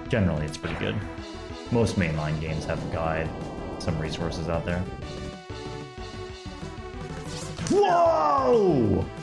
Generally, it's pretty good. Most mainline games have a guide, some resources out there. Whoa!